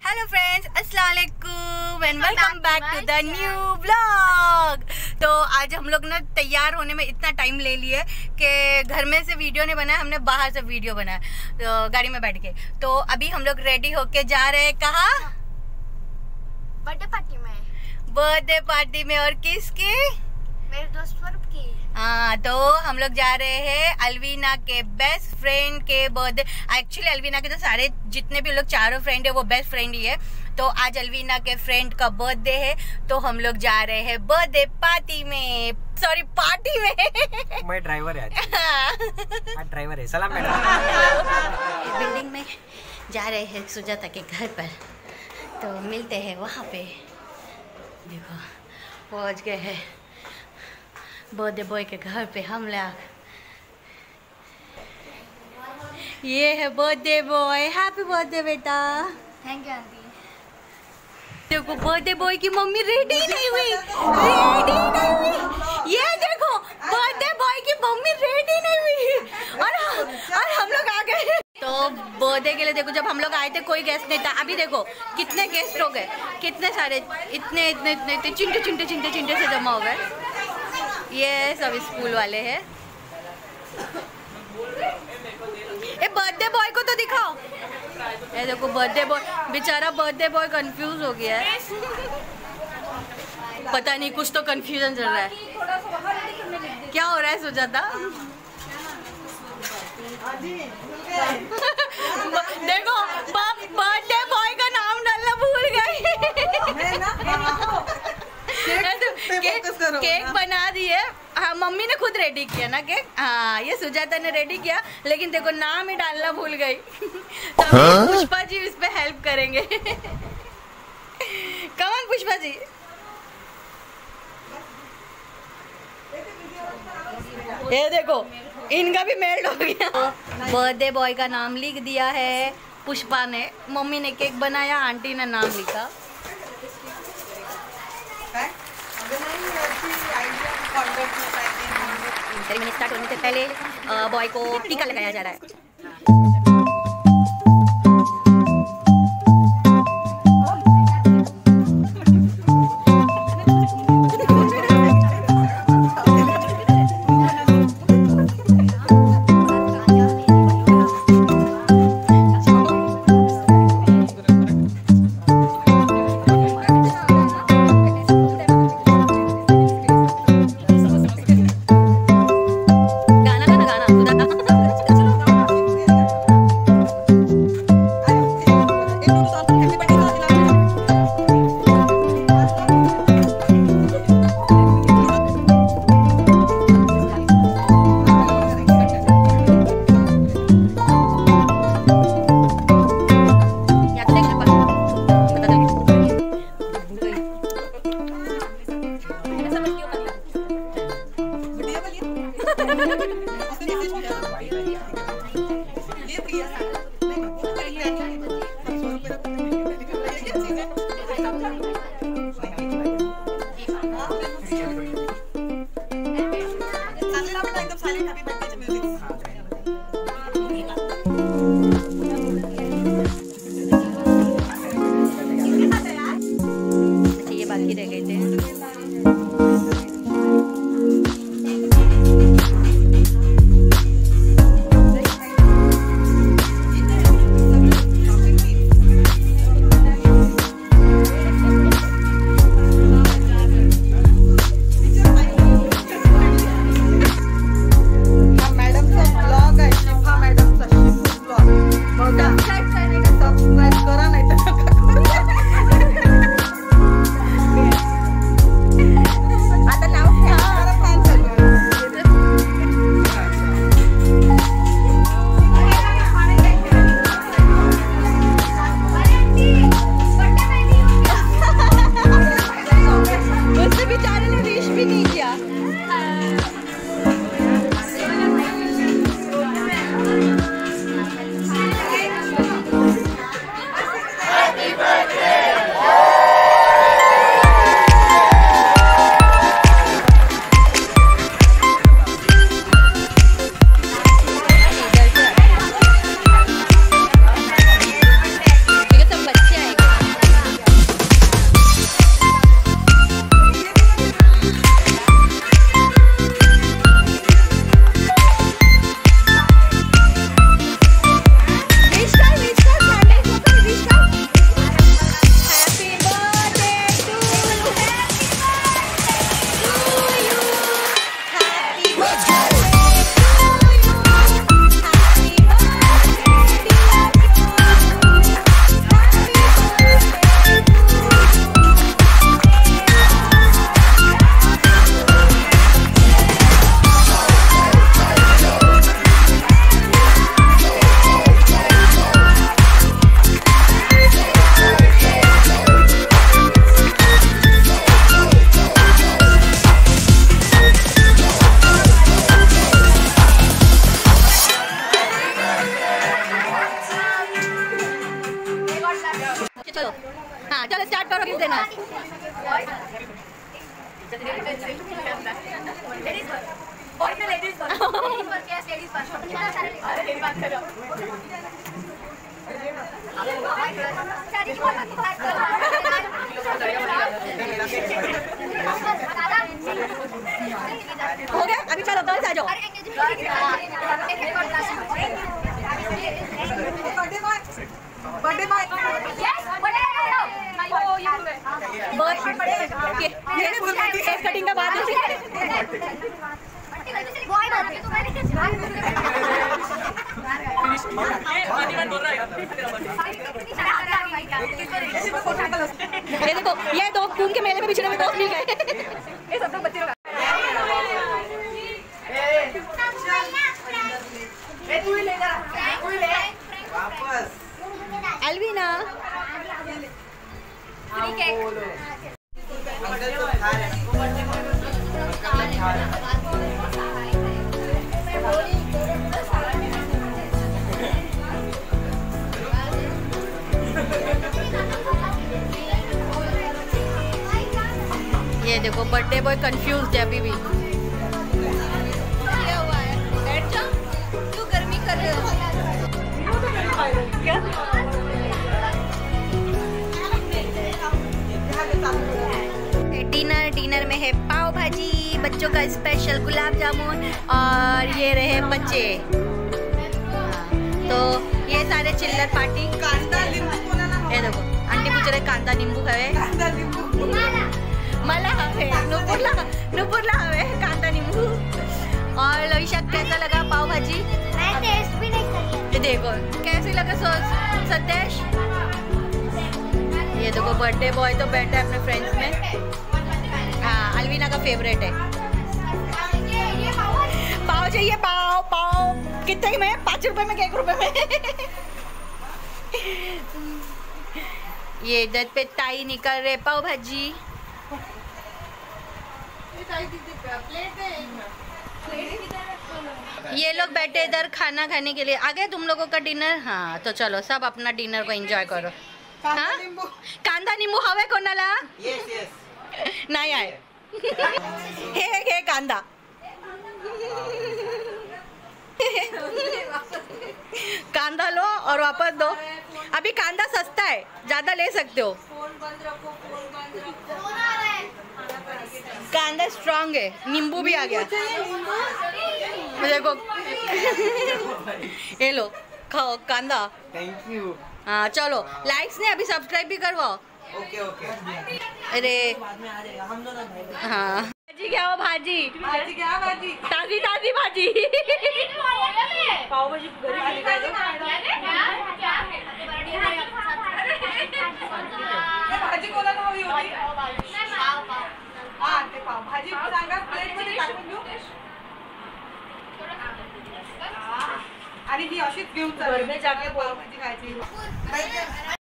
Hello friends, अस्सलाम वालेकुम and welcome back to the new vlog. तो आज हम लोग ना तैयार होने में इतना टाइम ले लिए कि घर में से वीडियो नहीं बनाया, हमने बाहर से वीडियो बनाया तो गाड़ी में बैठ के। तो अभी हम लोग रेडी होके जा रहे हैं कहाँ? बर्थडे पार्टी में। बर्थडे पार्टी में। और किसकी? मेरे दोस्त स्वरूप की। हाँ, तो हम लोग जा रहे हैं अलवीना के बेस्ट फ्रेंड के बर्थडे। एक्चुअली अलवीना के तो सारे जितने भी लोग चारों फ्रेंड है वो बेस्ट फ्रेंड ही है। तो आज अलवीना के फ्रेंड का बर्थडे है तो हम लोग जा रहे हैं बर्थडे पार्टी में, सॉरी पार्टी में। मैं ड्राइवर है आज ड्राइवर है। सलाम मैडम। बिल्डिंग में जा रहे हैं सुजाता के घर पर, तो मिलते हैं वहाँ पे। देखो पहुँच गए हैं बर्थडे बॉय के घर पे हम लोग। ये है बर्थडे बॉय। हैप्पी बर्थडे बेटा। Thank you aunty. देखो बर्थडे बॉय की मम्मी रेडी नहीं हुई, रेडी नहीं हुई। ये देखो बर्थडे बॉय की मम्मी रेडी नहीं हुई और हम लोग आ गए। तो बर्थडे के लिए देखो जब हम लोग आए थे कोई गेस्ट नहीं था। अभी देखो कितने गेस्ट हो गए, कितने सारे, इतने इतने इतने इतने चिंटे चिंटे चिंटे चिंटे से जमा हो गए। ये सब स्कूल वाले हैं। ये बर्थडे बॉय को तो दिखाओ। ये देखो बर्थडे बॉय, बेचारा बर्थडे बॉय कंफ्यूज हो गया है। पता नहीं कुछ तो कंफ्यूजन चल रहा है। क्या हो रहा है सुजाता? देखो बर्थडे बॉय का नाम डालना भूल गई। केक बना दिए। हाँ, मम्मी ने खुद रेडी किया ना केक। हाँ, ये सुजाता ने रेडी किया, लेकिन देखो नाम ही डालना भूल गई। तो पुष्पा जी इस पे हेल्प करेंगे। कौन पुष्पा जी? ये देखो इनका भी मेल्ट हो गया। बर्थडे बॉय का नाम लिख दिया है पुष्पा ने। मम्मी ने केक बनाया, आंटी ने नाम लिखा। सेरेमनी स्टार्ट होने से पहले बॉय को टीका लगाया जा रहा है। चलो हाँ चलो स्टार्ट करो गिफ्ट देना हो गया अभी चलो गर्ल्स आ जाओ केक कटिंग का बात ये देखो ये दो कुंभ के मेले में पिछड़े में दोस्त मिल गए ये सब लोग बच्चे अलवीना ये देखो बर्थडे बॉय कंफ्यूज है अभी भी क्या हुआ है बैठ जाओ तू गर्मी कर रहे हो डिनर में है पाव भाजी बच्चों का स्पेशल गुलाब जामुन और ये रहे बच्चे तो ये सारे चिल्लर पार्टी ये देखो आंटी पूछ रहे कांदा नींबू खावे मला हवे नुपुरला हवे कांदा नींबू और लविशा कैसा लगा पाव भाजी मैं टेस्ट भी नहीं करी देखो कैसी लगा सतेश ये देखो बर्थडे बॉय तो बैठा है अपने फ्रेंड्स में हाँ अलवीना का फेवरेट है पाव चाहिए पाव कितने में 5 रुपए में 1 रुपए में ये इधर पे ताई निकल रहे पाव भाजी ये लोग बैठे इधर खाना खाने के लिए आ गए तुम लोगों का डिनर हाँ तो चलो सब अपना डिनर को एंजॉय करो हाँ कांदा नींबू हवे कोणाला नहीं आए हे कांदा कांदा लो और वापस दो अभी कांदा सस्ता है ज्यादा ले सकते हो कांदा स्ट्रॉन्ग है नींबू भी आ गया देखो ये लो खाओ कांदा थैंक यू हाँ चलो लाइक्स ने अभी सब्सक्राइब भी करवाओ ओके अरे हाँ भाजी क्या हो भाजी क्या भाजी ताजी ताजी भाजी पाव भाजी भाजी कोणाला हवी होती हा ते पाव भाजी सांगा प्लेट मध्ये टाकून देऊ आणि ही अशीच घेऊन चालू पाव भाजी खायची